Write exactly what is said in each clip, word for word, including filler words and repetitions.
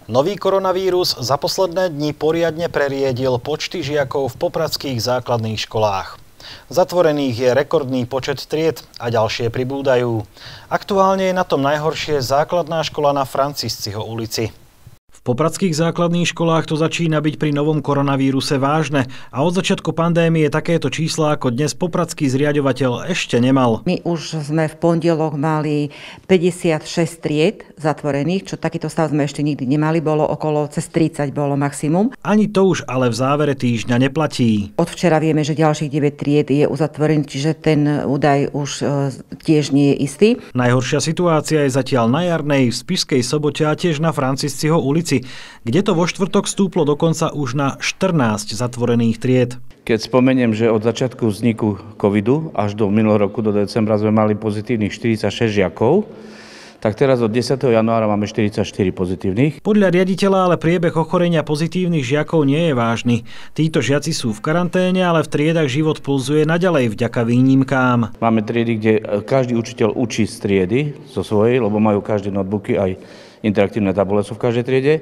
Nový koronavírus za posledné dni poriadne preriedil počty žiakov v popradských základných školách. Zatvorených je rekordný počet tried a ďalšie pribúdajú. Aktuálne je na tom najhoršie základná škola na Francisciho ulici. V popradských základných školách to začína byť pri novom koronavíruse vážne a od začiatku pandémie takéto čísla ako dnes popradský zriaďovateľ ešte nemal. My už sme v pondelok mali päťdesiatšesť tried zatvorených, čo takýto stav sme ešte nikdy nemali, bolo okolo cez tridsať bolo maximum. Ani to už ale v závere týždňa neplatí. Od včera vieme, že ďalších deväť tried je uzatvorených, čiže ten údaj už tiež nie je istý. Najhoršia situácia je zatiaľ na Jarnej, v Spišskej Sobote a tiež na Francisciho ulici, kde to vo štvrtok stúplo dokonca už na štrnásť zatvorených tried. Keď spomeniem, že od začiatku vzniku covidu až do minulého roku, do decembra sme mali pozitívnych štyridsaťšesť žiakov, tak teraz od desiateho januára máme štyridsaťštyri pozitívnych. Podľa riaditeľa ale priebeh ochorenia pozitívnych žiakov nie je vážny. Títo žiaci sú v karanténe, ale v triedach život pulzuje naďalej vďaka výnimkám. Máme triedy, kde každý učiteľ učí z triedy, zo svojej, lebo majú každé notebooky, aj interaktívne tabule sú v každej triede,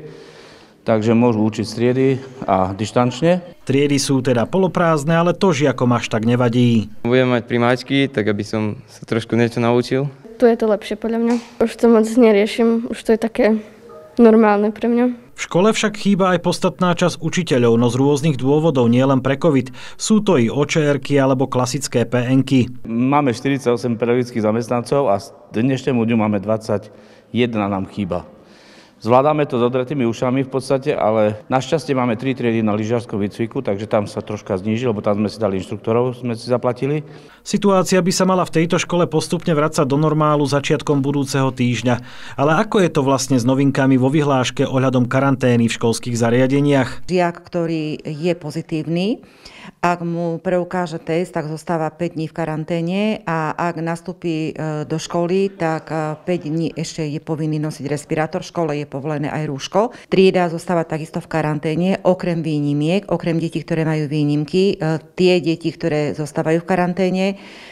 takže môžu učiť z triedy a dištančne. Triedy sú teda poloprázdne, ale to žiakom až tak nevadí. Budem mať primáčky, tak aby som sa trošku niečo naučil. Tu je to lepšie podľa mňa. Už to moc neriešim, už to je také normálne pre mňa. V škole však chýba aj podstatná časť učiteľov, no z rôznych dôvodov, nielen pre COVID. Sú to i ó čé erky alebo klasické pé enky. Máme štyridsaťosem pedagogických zamestnancov a dnešnému dňu máme dvadsaťjeden nám chýba. Zvládame to s odretými ušami v podstate, ale našťastie máme tri triedy na lyžiarskom výcviku, takže tam sa troška znížil, lebo tam sme si dali inštruktorov, sme si zaplatili. Situácia by sa mala v tejto škole postupne vracať do normálu začiatkom budúceho týždňa. Ale ako je to vlastne s novinkami vo vyhláške ohľadom karantény v školských zariadeniach? Žiak, ktorý je pozitívny, ak mu preukáže test, tak zostáva päť dní v karanténe a ak nastúpi do školy, tak päť dní ešte je povinný nosiť respirátor. V škole je povolené aj rúško. Trieda zostáva takisto v karanténe, okrem výnimiek, okrem detí, ktoré majú výnimky. Tie deti, ktoré zostávajú v karanténe,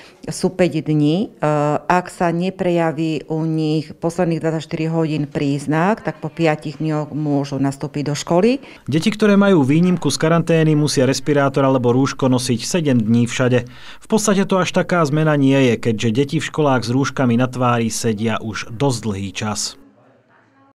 sú päť dní. Ak sa neprejaví u nich posledných dvadsaťštyri hodín príznak, tak po piatich dňoch môžu nastúpiť do školy. Deti, ktoré majú výnimku z karantény, musia respirátor alebo rúško nosiť sedem dní všade. V podstate to až taká zmena nie je, keďže deti v školách s rúškami na tvári sedia už dosť dlhý čas.